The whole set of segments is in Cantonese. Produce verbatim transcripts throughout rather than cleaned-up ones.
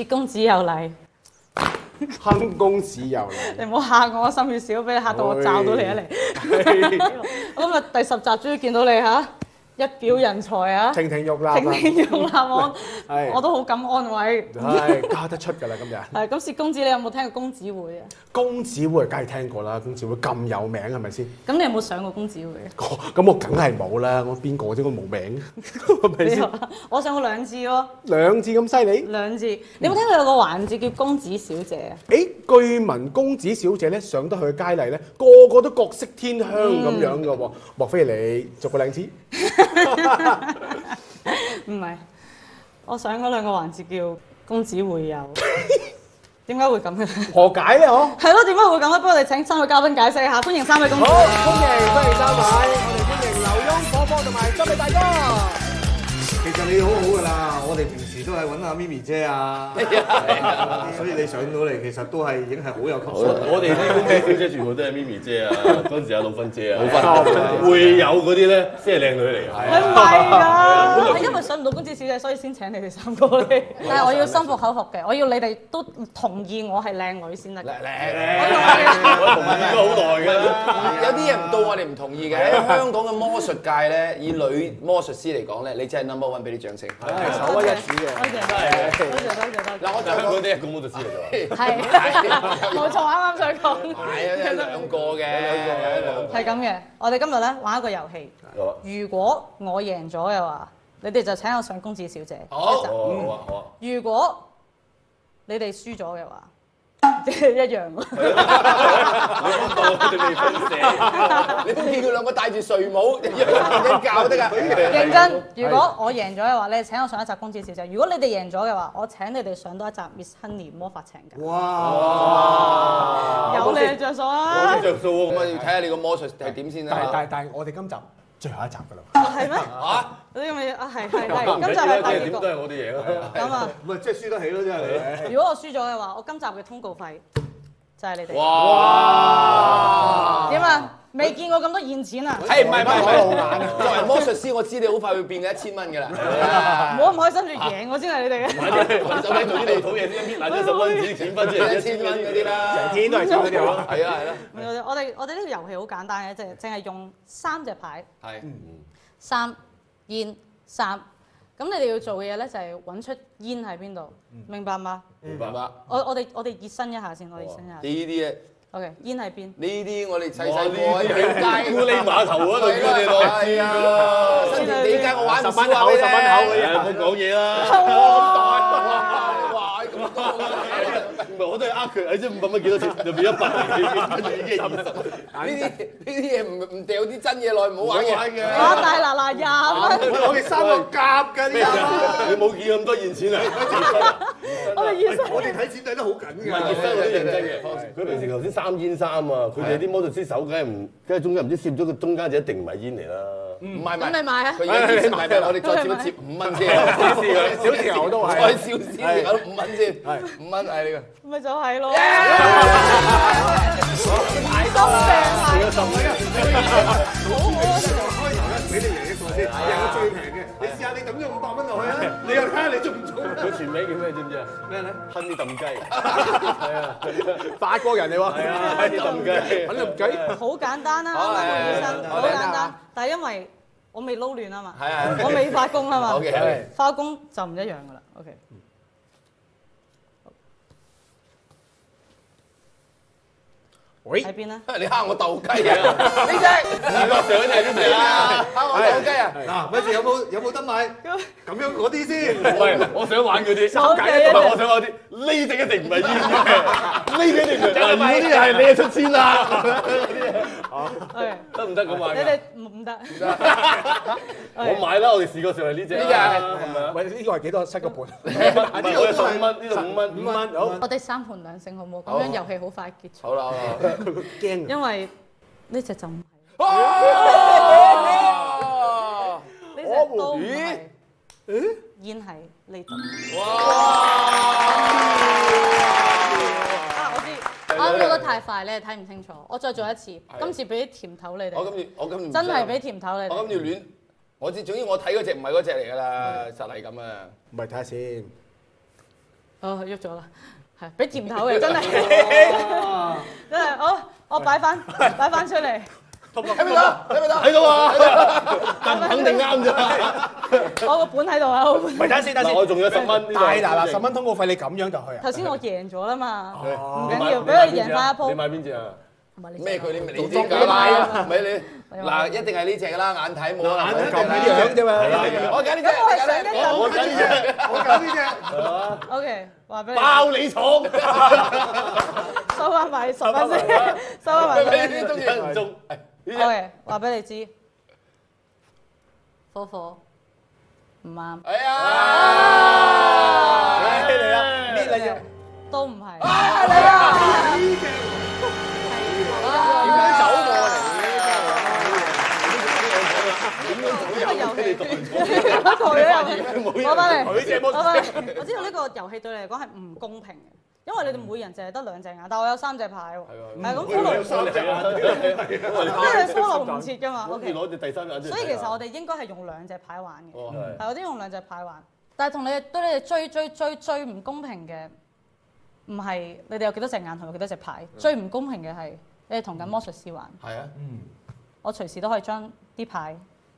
薛公子有禮。 坑公子有禮。 你唔好嚇我，心血少，俾你嚇到我罩到你啊你！我今日第十集終於見到你嚇，一表人才啊！ 亭亭玉立， 亭亭玉立我，我都好感安慰。 係加得出㗎啦，今日。 係咁，薛公子你有冇聽過公子會啊？ 公子會梗係聽過啦，公子會咁有名係咪先？ 咁你有冇上過公子會啊？ 咁我梗係冇啦，我邊個啫？我冇名，係咪先？ 我上過兩次喎。 兩次咁犀利？ 兩次。你有冇聽過有個環節叫公子小姐啊？ 誒，據聞公子小姐咧上得去佳麗咧，個個都國色天香咁樣嘅喎。莫非你做過兩次？ 唔係，我上嗰兩個環節叫公子會友。點解會咁嘅？ 何解咧？嗬？ 係咯，點解會咁咧？不如我哋請三位嘉賓解釋一下。歡迎三位公子。 好，歡迎歡迎三位，我哋歡迎劉墉、火火同埋森美大哥。 其實你好好㗎啦，我哋平時都係揾阿咪咪姐啊，所以你上到嚟其實都係已經係好有級數。 我哋啲公子小姐全部都係咪咪姐啊，嗰陣時阿老芬姐啊，老芬會有嗰啲咧先係靚女嚟㗎。 係唔係㗎？係因為上唔到公子小姐，所以先請你哋三個嚟。但係我要心服口服嘅，我要你哋都同意我係靚女先得。靚我同意咗好耐㗎啦。 有啲嘢唔到我哋唔同意嘅。喺香港嘅魔術界咧，以女魔術師嚟講咧，你真係 number one，俾啲掌聲。 係首屈一指嘅。 多謝多謝多謝多謝。 嗱，我香港啲一個魔術師嚟㗎。 係冇錯，啱啱想講。 係啊，有兩個嘅， 係咁嘅。我哋今日咧玩一個遊戲。如果我贏咗嘅話，你哋就請我上公子小姐一集。 好啊好啊。 如果你哋輸咗嘅話，一樣喎。 你講到佢哋未分射， 你都見佢兩個戴住睡帽，一樣教得㗎。 認真，如果我贏咗嘅話，你哋請我上一集公子小姐；如果你哋贏咗嘅話，我請你哋上多一集 Miss Honey 魔法情㗎。 哇！ 有你着數啊！ 有啲着數喎。 咁啊，要睇下你個魔術係點先但係啦。 但係但係，我哋今集最後一集㗎啦。 係咩？ 嚇！ 呢個咪啊係係係，今集係第二點都個。 係我哋贏啊！ 咁啊， 唔係即係輸得起咯，真係你。 如果我輸咗嘅話，我今集嘅通告費就係你哋。 哇！ 點啊？未見過咁多現錢啊！ 係唔係唔係唔係？作為魔術師，我知你好快會變嘅一千蚊㗎啦。 唔好咁開心住贏我先係你哋嘅。 買啲手尾做啲地土嘢先，搣爛啲十蚊紙錢翻出嚟， 一千蚊嗰啲啦， 成天都係錢嗰啲係嘛？ 係啊係啦。 我哋我哋呢個遊戲好簡單嘅，即係淨係用三隻牌， 係。 三煙三。咁你哋要做嘅嘢咧就係揾出煙喺邊度，明白嗎？ 明白。 我我哋我哋熱身一下先，我哋熱身一下。 呢啲嘢， OK， 煙喺邊？ 呢啲我哋細細哇！呢個喺啲條街係咕喱碼頭嗰度佢哋攞。 係啊，新田地街我玩唔少啊， 十蚊口嗰啲唔好講嘢啦。 哇！咁多唔係我都係呃佢，誒即係五百蚊幾多錢？就變一百，跟住已經係二十。 呢啲呢啲嘢唔唔掉啲真嘢落去，唔好玩嘅。 啊大嗱嗱廿蚊， 我哋三個夾㗎呢你冇見咁多現錢啊？ 我哋熱身。 我哋睇錢睇得好緊唔㗎。 係熱身嗰啲認真嘅。佢平時頭先三煙三啊，佢哋啲魔術師手梗係唔，梗係中間唔知攝咗個中間就一定唔係煙嚟啦。 唔係唔係， 咁你買啊？ 佢已經唔係唔係，我哋再接一接五蚊先。 小條都係。 再少少有五蚊先，五蚊係呢個。 咪就係咯。心病係。 俾你贏一個先，贏個最平嘅。你試下你抌咗五百蚊落去啊！你又睇下你中唔中？ 佢全名叫咩？知唔知啊？ 咩咧？ 吞啲燉雞。係啊， 法國人嚟喎。 係啊，吞啲燉雞。 揾條計。 好簡單啦，啱啱個醫生好簡單，但係因為我未撈亂啊嘛， 係係我未發功啊嘛 OK， 發功就唔一樣噶啦。OK。 喂， 喺邊咧？ 你蝦我鬥雞啊！呢隻視覺上就係呢隻啊！蝦我鬥雞啊！ 嗱，咪住有冇有冇得買？咁樣嗰啲先。 唔係，我想玩嗰啲， 手計唔係我想玩啲，呢隻一定唔係煙嘅，呢隻一定唔係。嗱，如果呢啲係你出錢啦，得唔得咁玩㗎？ 你哋唔唔得。 我買啦，我哋視覺上係呢隻。 呢隻係咪啊？ 喂，呢個係幾多？七個半。 唔係，我係十五蚊，呢度五蚊， 五蚊，好。 我哋三盤兩勝好唔好？咁樣遊戲好快結束。 好啦好啦。 驚。 因為呢隻就唔係， 哇！ 呢隻都唔係，煙係呢度。啊！我知，啱做得太快，你哋睇唔清楚。我再做一次，今次俾啲甜頭你哋。 我今次我今次真係俾甜頭你哋。 我今次亂，我知，總之我睇嗰隻唔係嗰隻嚟㗎啦，實係咁啊！ 唔係睇下先。 哦，喐咗啦，係俾甜頭嘅，真係真係好，我擺翻擺翻出嚟。 睇唔睇到？睇唔睇到？ 睇到啊！但肯定啱咋。 我個本喺度啊，我個本。 咪等先，等先。 我仲有十蚊。 大嗱嗱十蚊通告費，你咁樣就去啊？ 頭先我贏咗啦嘛，唔你緊要，俾佢贏翻一鋪。 你買邊隻啊？ 咩佢你咪你知㗎啦，咪你嗱一定係呢隻㗎啦，眼睇冇可能眼咁樣啫嘛。 我揀呢隻， 我係想一我揀呢隻，我揀呢隻。 O K，話俾你。 爆你廠！ 收翻埋十蚊先，收翻埋十蚊先。 中意唔中？ O K，話俾你知，火火唔啱。 哎呀！ 嚟啦，搣你隻。 都唔係。 係你啊！ 點樣走過嚟？ 呢個遊戲，攞翻嚟，攞翻嚟。我知道呢個遊戲對你嚟講係唔公平嘅，因為你哋每人淨係得兩隻眼，但我有三隻牌喎。係咁 follow 三隻眼， 因為 follow 唔切㗎嘛。 攞 OK， 攞隻第三眼出嚟。 所以其實我哋應該係用兩隻牌玩嘅。 哦， 係我哋用兩隻牌玩，但係同你哋對你哋最最最最唔公平嘅，唔係你哋有幾多隻眼同埋幾多隻牌，最唔公平嘅係你哋同緊魔術師玩。 係啊， 我隨時都可以將啲牌。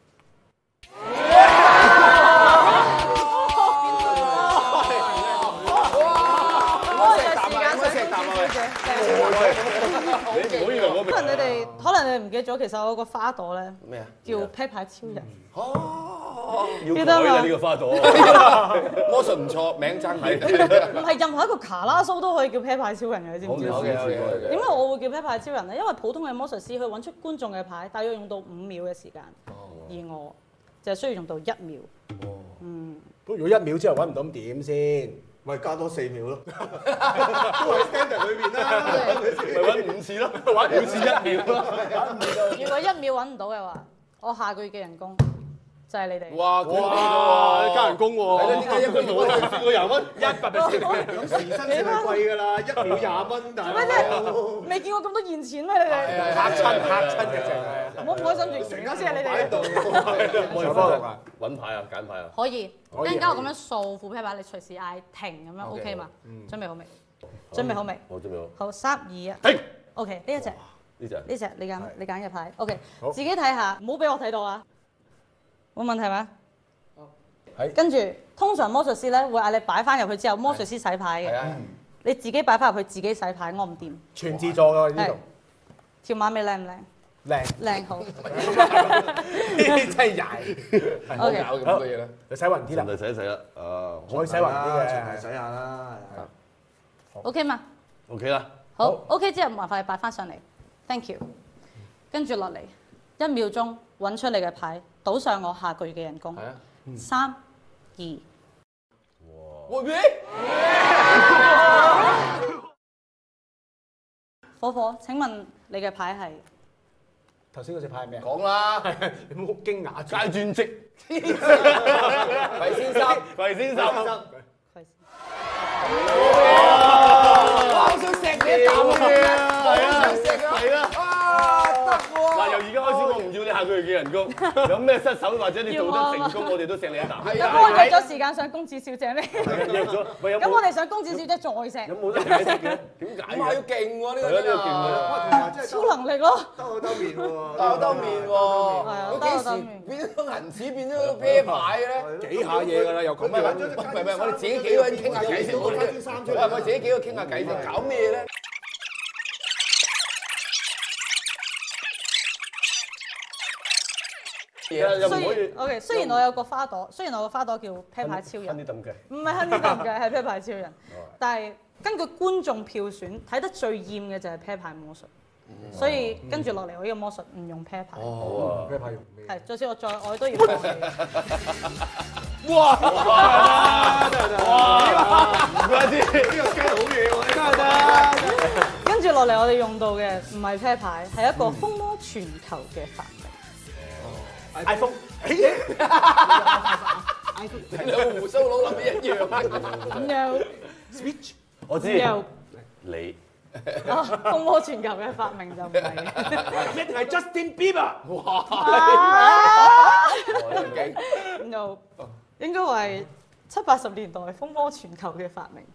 你唔好以為我明。 可能你哋可能你哋唔記得咗，其實我有個花朵咧， 咩啊？ 叫啤牌超人。 哦， 要改啊呢個花朵。 魔術唔錯，名爭啲。 唔係任何一個卡拉蘇都可以叫啤牌超人嘅，你知唔知？ 好嘅，好嘅。 點解我會叫啤牌超人咧？因為普通嘅魔術師去揾出觀眾嘅牌，大約用到五秒嘅時間，而我就係需要用到一秒。嗯。 咁如果一秒之後揾唔到，咁點先？ 咪加多四秒咯，都喺 standard 裏邊啦， 咪揾五次咯，玩五次一秒咯。 如果一秒揾唔到嘅話，我下個月嘅人工就係你哋。 哇！ 哇！加人工喎。 係咯，點解一個月我哋個廿蚊？ 一百 percent。 咁時薪先係貴㗎啦，一秒廿蚊，但咩啫？未見過咁多現錢咩？你哋嚇親嚇親嘅淨係。 唔好唔開心住成家先係你哋。 冇方啊！ 揾牌啊，揀牌啊。 可以， 可以陣間我咁樣掃副啤牌，你隨時嗌停咁樣 OK 嘛？準備好未？準備好未？ 我準備好。 好，三二一， 停。 OK，呢一隻， 呢隻。 呢隻你揀，你揀嘅牌 OK， 好自己睇下，唔好俾我睇到啊！冇問題嘛？ 係跟住，通常魔術師咧會嗌你擺翻入去之後，魔術師洗牌嘅。 係啊， 你自己擺翻入去，自己洗牌，我唔掂。 全自助㗎呢係度。 條馬尾靚唔靚？ 靚， 靚好。 真係曳。 唔好搞咁多嘢啦。 你洗暈啲啦就，洗一洗啦。啊， 可以洗暈啲係嘅。 洗下啦。 OK 嘛？ OK 啦。 好 OK 之後麻煩你擺翻上嚟 ，thank you。跟住落嚟，一秒鐘揾出你嘅牌，賭上我下個月嘅人工。 係啊。 三二。 會咩？ 火火，請問你嘅牌係？ 頭先嗰隻牌係咩啊？ 講啦， 你唔好驚訝住。 階專職。 魏先生， 魏先生。 葵哇！好想錫你一啖啊！係啊，想錫啊！ 係啊。 啊，得喎！ 嗱，由而家開始，我唔要你下個月嘅人工，有咩失手或者你做得成功，我哋都錫你一啖。 咁我約咗時間上公子小姐咧。 約咗，喂有咁我冇哋上公子小姐再錫有。冇得解釋嘅？點解哇！要嘅？ 勁喎呢個係啊，呢真個勁係。 啊！ 超能力咯。 兜口兜面喎， 兜兜面喎， 係啊佢兜口兜幾時面變咗銀紙變咗啤牌嘅咧？ 幾下嘢㗎啦，又咁唔係唔係樣。 唔係，我哋自己幾個人傾下偈先。我哋我自己幾個傾下偈先，搞咩咧？ 又唔可雖以然 OK，雖然我有個花朵，雖然我個花朵叫啤牌超人啲。抌嘅。 唔係 Honey Dog 嘅，係啤牌超人。但係根據觀眾票選，睇得最厭嘅就係啤牌魔術，所以跟住落嚟我呢個魔術唔用啤牌。 好啊。 咩牌用咩？ 係，就算我再愛都要放棄。 哇！唔怪之。 呢個 scale 好嘢喎，真係得。 跟住落嚟我哋用到嘅唔係啤牌，係一個風魔全球嘅發明。 iPhone， 兩個胡鬚佬諗嘅一樣啊！ No Switch， 我知。 no， 你。 啊風魔全球嘅發明就唔係。 一定係 Justin Bieber。 哇！勁 No，應該係七八十年代風魔全球嘅發明。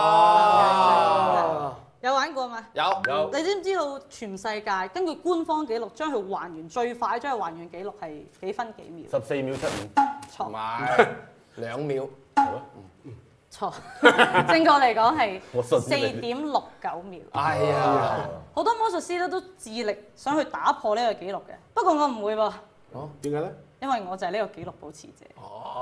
啊！ 有玩過嘛？ 有有。 你知唔知道全世界根據官方記錄，將佢還原最快將佢還原記錄係幾分幾秒？ 十四秒七五。 錯。 唔係兩秒。 錯。正確嚟講係我信四點六九秒。 哎呀！ 好多魔術師咧都致力想去打破呢個記錄嘅，不過我唔會喎。 哦，點解咧？ 因為我就係呢個記錄保持者。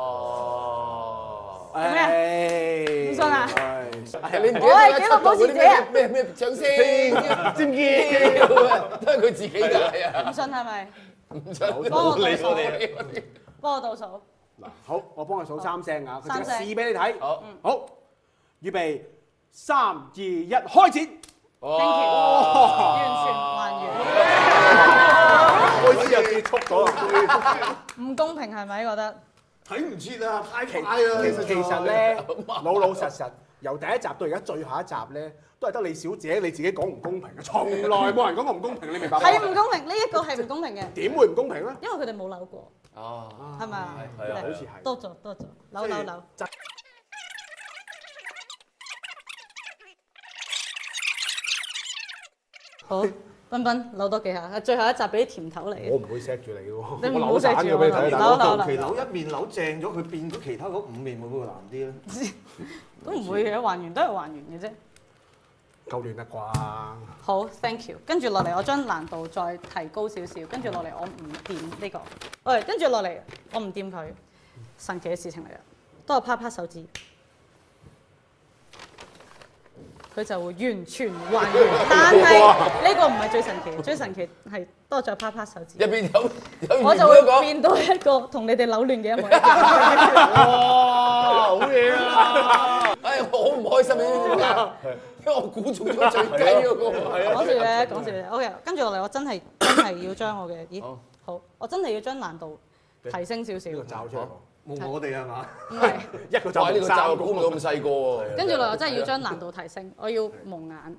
哦。 做咩啊？唔信啊？ 你唔記得我係紀錄保持者啊！ 咩咩掌聲、尖叫，都係佢自己㗎，係啊！ 唔信係咪？ 唔信， 幫我倒數， 我哋幫我倒數。 嗱，好，我幫佢數三聲啊，佢三聲試俾你睇。 好， 好，預備，三二一，開始。 Thank you，完全還原。 開始又結束咗啦。 唔公平係咪覺得？ 睇唔切啊！太其快啦！ 其實其實咧，老老實實由第一集到而家最後一集咧，都係得李小姐你自己講唔公平嘅，從來冇人講過唔公平，你明白嗎？ 係唔公平，呢一個係唔公平嘅， 點會唔公平咧？ 因為佢哋冇扭過， 哦， 係咪啊？ 係啊好似係多咗多咗，扭扭扭。好，彬彬扭多幾下，最後一集俾啲甜頭嚟。 我唔會錫住你嘅喎， 你唔好我扭散錫住我嘅俾你睇。 扭大佬扭求其扭一面扭正咗，佢變咗其他嗰五面會唔會難啲咧？ 都唔會嘅，還原都係還原嘅啫。 夠亂啦啩？ 好 ，thank you。跟住落嚟，我將難度再提高少少。跟住落嚟，我唔掂呢個。喂，跟住落嚟，我唔掂佢，神奇嘅事情嚟嘅。當我拍拍手指，佢就會完全還原。但係呢個唔係最神奇，最神奇係當我再拍拍手指， 入邊有有我就會變到一個同你哋扭亂嘅一模一樣。 哇，好嘢啊！ 哎，我好唔開心，你知唔知點解？因為我估中咗最雞嗰個。係啊。 講笑咧，講笑咧。OK，跟住落嚟，我真係真係要將我嘅，咦，好，我真係要將難度提升少少。 呢個罩出嚟， 冇我哋係嘛？ 唔係， 一個罩哇！呢個罩罩估唔到咁細個喎。 跟住落嚟，我真係要將難度提升，我要蒙眼。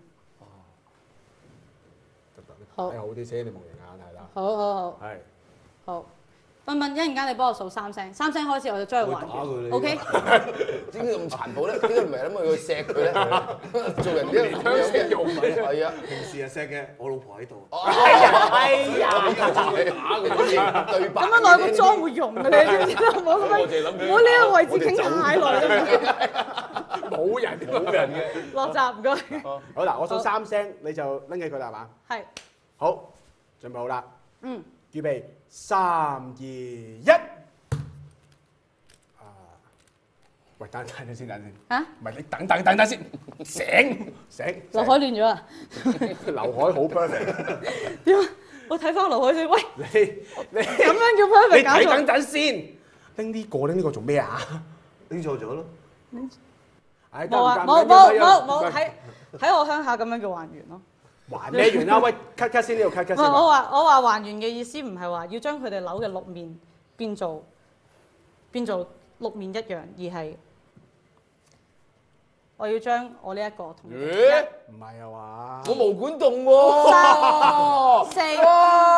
好， 係好啲先，你蒙人眼係啦。 好好好， 係。 好。彬彬，一陣間你幫我數三聲，三聲開始我就將佢還原。O K。 點解咁殘暴咧？點解唔係諗去錫佢咧？做人點解咁樣嘅？ 用咪啫？ 係啊。 平時係錫嘅，我老婆喺度。 哎呀，哎呀， 對白。 咁樣耐個妝會溶嘅，你知唔知啊？唔好咁樣，唔好呢個位置傾太耐啦。 冇人冇人嘅。 落閘唔該。 好嗱，我數三聲你就拎起佢啦，係嘛？ 係。 好，準備好啦。 嗯。 預備，三二一。啊！喂，等等等先，等先。 嚇？ 唔係你等等等等先，醒醒。 劉海亂咗啊！ 劉海好 perfect。 點啊？我睇翻劉海先。喂， 你你咁樣叫 perfect 你睇搞錯等等先。拎呢個拎呢個做咩啊？ 拎錯咗咯。 唉， 冇啊！ 得唔冇得冇冇唔得冇喺喺我鄉下咁樣叫還原咯。 還咩完啦？喂，cut cut 先呢度 cut cut 唔係先。 我話我話還原嘅意思唔係話要將佢哋扭嘅六面變做變做六面一樣，而係我要將我呢一個同你哋咦？ 唔係啊嘛？ 我毛管動喎。 三四五。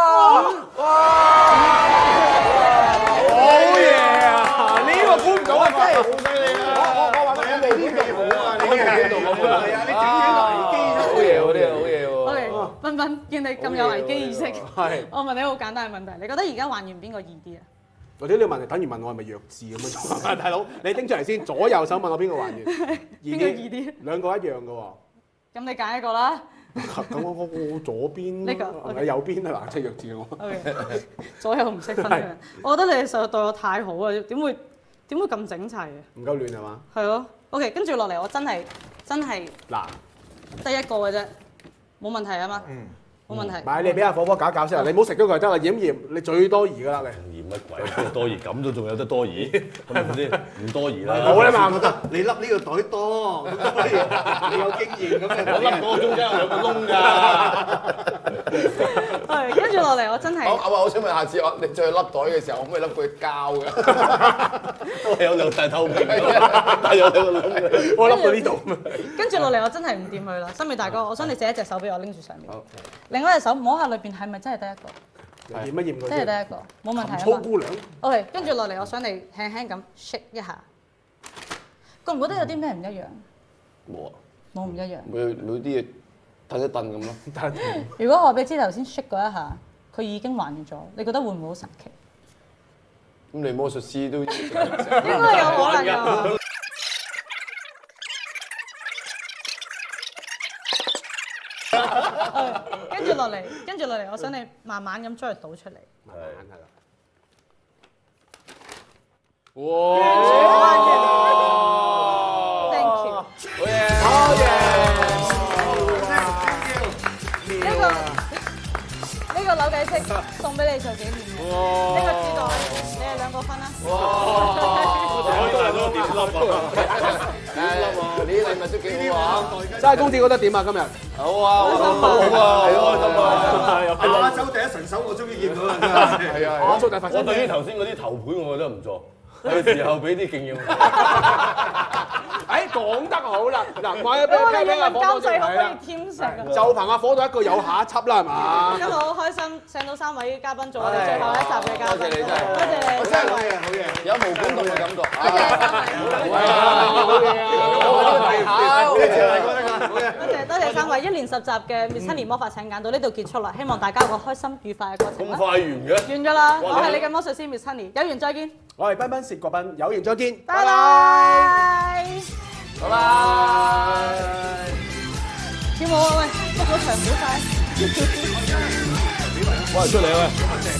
好嘢啊！呢個估唔到啊，真係好犀利啊！我我我話乜嘢未必幾好啊？你呢個係啊，你整啲危機好嘢，好嘢，好嘢喎。 OK，彬彬，見你咁有危機意識， 係。 我問你好簡單嘅問題，你覺得而家還原邊個易啲啊？ 或者呢個問題等於問我係咪弱智咁樣做啊？大佬，你拎出嚟先，左右手問我邊個還原？ 邊個易啲？ 兩個一樣嘅喎。 咁你揀一個啦。 咁我我我左邊， 呢個係咪右邊啊？嗱，即係弱智我。 OK，左右唔識分嘅，我覺得你哋實在對我太好啊！點會點會咁整齊啊？ 唔夠亂係嘛？ 係咯。OK，跟住落嚟，我真係真係嗱， 得一個嘅啫，冇問題啊嘛。嗯，冇問題。 唔係你俾阿火火搞搞先啊！你唔好食咗佢就得啦，驗驗你最多疑㗎啦，你。 嫌乜鬼？多疑咁都仲有得多疑，係咪先？唔多疑啦。 冇啦嘛， 覺得你笠呢個袋多，咁所以你有經驗咁樣。 我笠嗰個中間有個窿㗎。 係，跟住落嚟，我真係我我我想問，下次我你再去笠袋嘅時候，可唔可以笠佢膠嘅？ 都係有兩大透明，但有兩個窿嘅。 我笠到呢度。 跟住落嚟，我真係唔掂佢啦。森美大哥，我想你借一隻手俾我拎住上面，另外一隻手摸下裏邊係咪真係得一個？ 驗一驗佢真係先。 得一個，冇問題啊嘛。 粗姑娘。 OK，跟住落嚟，我想你輕輕咁 shake 一下， 覺唔覺得有啲咩唔一樣？ 冇啊， 冇唔一樣。 每每啲嘢褪一褪咁咯。 如果我話俾你知頭先 shake 嗰一下，佢已經還原咗，你覺得會唔會好神奇？ 咁你魔術師都應該有可能㗎。跟住落嚟，跟住落嚟，我想你慢慢咁將佢倒出嚟。 係係啦。哇 ！Thank you。 好嘢， 好嘢。 呢個呢個扭計骰送俾你做紀念嘅。呢個知道你哋兩個分啦。 哇！ 我都係都點粒啊！ 誒，呢啲禮物都幾好啊！ 真係公子覺得點啊？今日好啊，好啊，好啊，係開心啊！ 亞洲第一神手，我終於見到啦！真係。 係啊， 我做大發我對於頭先嗰啲頭盤，我覺得唔錯。有時候俾啲敬要。 誒講得好啦，嗱，我一俾我哋聽聽阿要問監火多先， 製可唔可以係啦， 添食啊？ 就憑阿火到一個有下一輯啦，係嘛？ 今日好開心，請到三位嘉賓做我哋最後一集嘅嘉賓。 多謝你真係多謝你。 真係好嘢，好嘢。 有毛管動嘅感覺。 多謝三位。多謝多謝三位，一連十集嘅 Miss Honey 魔法請揀到呢度結束啦，希望大家有個開心愉快嘅過程啦。 咁快完嘅？ 完咗啦，我係你嘅魔術師 Miss Honey，有緣再見， 我係彬彬薛國彬，有緣再見， 拜拜。 拜拜。 跳舞啊喂，復咗場好快。 喂，出嚟喂！